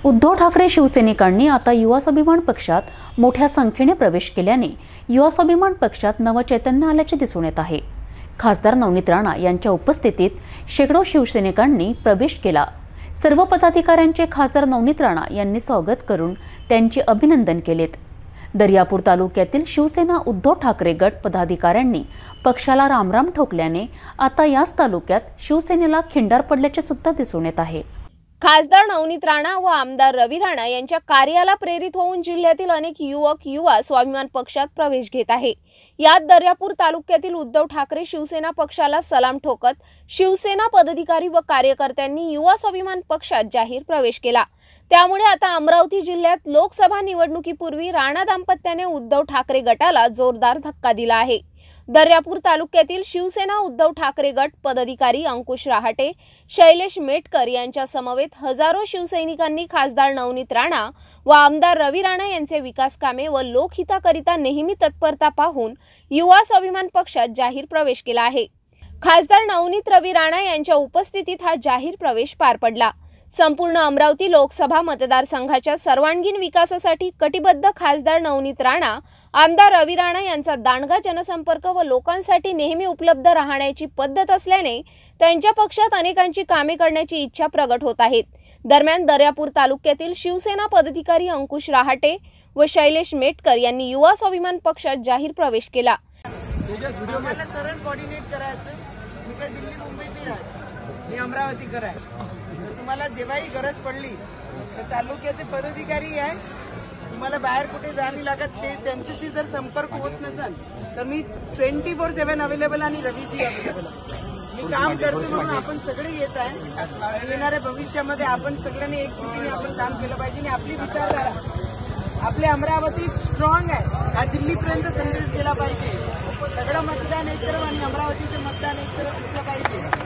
उद्धव ठाकरे शिवसैनिकांनी आता युवा स्वाभिमान पक्षात मोठ्या संख्येने प्रवेश केल्याने युवा स्वाभिमान पक्षात नवचैतन्य आल्याचे दिसून येत आहे। खासदार नवनीत राणा यांच्या उपस्थितीत शेकडो शिवसैनिकांनी प्रवेश केला। सर्व पदाधिकाऱ्यांचे खासदार नवनीत राणा यांनी स्वागत करून त्यांचे अभिनंदन केलेत। दर्यापूर तालुक्यातील शिवसेना उद्धव ठाकरे गट पदाधिकाऱ्यांनी पक्षाला रामराम ठोकल्याने आता याच तालुक्यात शिवसेनेला खिंडार पडल्याचे सुद्धा दिसून येत आहे। खासदार नवनीत राणा व आमदार रवी राणा यांच्या कार्याला प्रेरित होऊन जिल्ह्यातील अनेक युवक युवा स्वाभिमान पक्षात प्रवेश घेत आहे। यात दर्यापूर तालुक्यातील उद्धव ठाकरे शिवसेना पक्षाला सलाम ठोकत शिवसेना पदाधिकारी व कार्यकर्त्यांनी युवा स्वाभिमान पक्षात जाहीर प्रवेश केला। त्यामुळे आता अमरावती जिल्ह्यात लोकसभा निवडणुकीपूर्वी राणा दाम्पत्याने उद्धव ठाकरे गटाला जोरदार धक्का दिला आहे। दर्यापूर तालुक्यातील शिवसेना उद्धव ठाकरे गट पदाधिकारी अंकुश राहाटे, शैलेश मेटकर यांच्या समवेत हजारो शिवसैनिकांनी खासदार नवनीत राणा व आमदार रवी राणा यांचे विकास कामे व लोकहिताकरिता नेहमी तत्परता पाहून युवा स्वाभिमान पक्षात जाहीर प्रवेश केला आहे। खासदार नवनीत रवी राणा यांच्या उपस्थितीत हा जाहीर प्रवेश पार पडला। संपूर्ण अमरावती लोकसभा मतदारसंघाच्या सर्वांगीण विकासासाठी कटिबद्ध खासदार नवनीत राणा, आमदार रवी राणा यांचा दांडगा जनसंपर्क व लोकांसाठी नेहमी उपलब्ध राहण्याची पद्धत असल्याने त्यांच्या पक्षात अनेकांची कामे करण्याची इच्छा प्रगट होत आहेत। दरम्यान दर्यापूर तालुक्यातील शिवसेना पदाधिकारी अंकुश राहाटे व शैलेश मेटकर यांनी युवा स्वाभिमान पक्षात जाहीर प्रवेश केला। अमरावती तुम्हाला जेव्हाही गरज पडली तर तालुक्याचे पदाधिकारी आहे, तुम्हाला बाहेर कुठे जाणे लागत ते त्यांच्याशी जर संपर्क होत नसेल तर मी 24/7 अवेलेबल आणि रवीजी अवेलेबल मी काम करतो म्हणून आपण सगळे येत आहे। येणाऱ्या भविष्यामध्ये आपण सगळ्यांनी एकजुटीने आपण काम केलं पाहिजे आणि आपली विचारधारा आपले अमरावती स्ट्रॉंग आहे हा दिल्लीपर्यंत संदेश गेला पाहिजे। सगळं मतदान एक तरफ आणि अमरावतीचे मतदान एक तरफ असलं पाहिजे।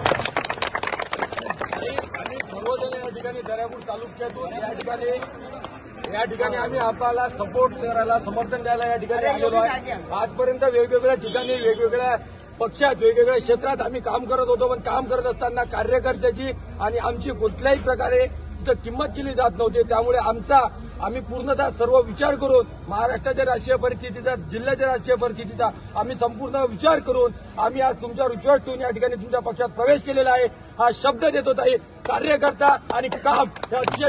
दर्यापूर तालुक्यातून या ठिकाणी आम्ही आपल्याला सपोर्ट करायला समर्थन द्यायला या ठिकाणी आलेलो आहे। आजपर्यंत वेगवेगळ्या ठिकाणी वेगवेगळ्या पक्षात वेगवेगळ्या क्षेत्रात आम्ही काम करत होतो, पण काम करत असताना कार्यकर्त्याची आणि आमची कुठल्याही प्रकारे तिथं किंमत केली जात नव्हती। त्यामुळे आम्ही पूर्णतः सर्व विचार करून महाराष्ट्राच्या राजकीय परिस्थितीचा, जिल्ह्याच्या राजकीय परिस्थितीचा आम्ही संपूर्ण विचार करून आम्ही आज तुमच्यावर विश्वास ठेवून या ठिकाणी तुमच्या पक्षात प्रवेश केलेला आहे। हा शब्द देत होता कार्यकर्ता आणि काम अतिशय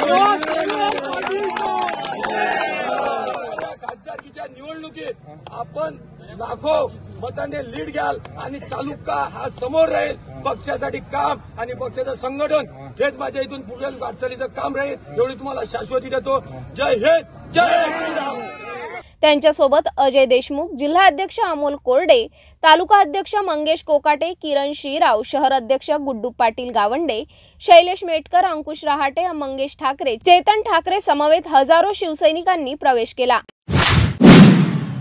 खासदारकीच्या निवडणुकीत आपण लाखो मतांनी लीड घ्याल आणि तालुका हा समोर राहील। पक्षासाठी काम आणि पक्षाचं संघटन हेच माझ्या इथून पुढे वाटचालीचं काम राहील, एवढी तुम्हाला शाश्वती देतो। जय हिंद, जय श्रीराम। त्यांच्यासोबत अजय देशमुख, जिल्हा अध्यक्ष अमोल कोरडे, तालुका अध्यक्ष मंगेश कोकाटे, किरण श्रीराव, शहर अध्यक्ष गुड्डू पाटील गावंडे, शैलेश मेटकर, अंकुश राहाटे, मंगेश ठाकरे, चेतन ठाकरे समवेत हजारो शिवसैनिकांनी प्रवेश केला।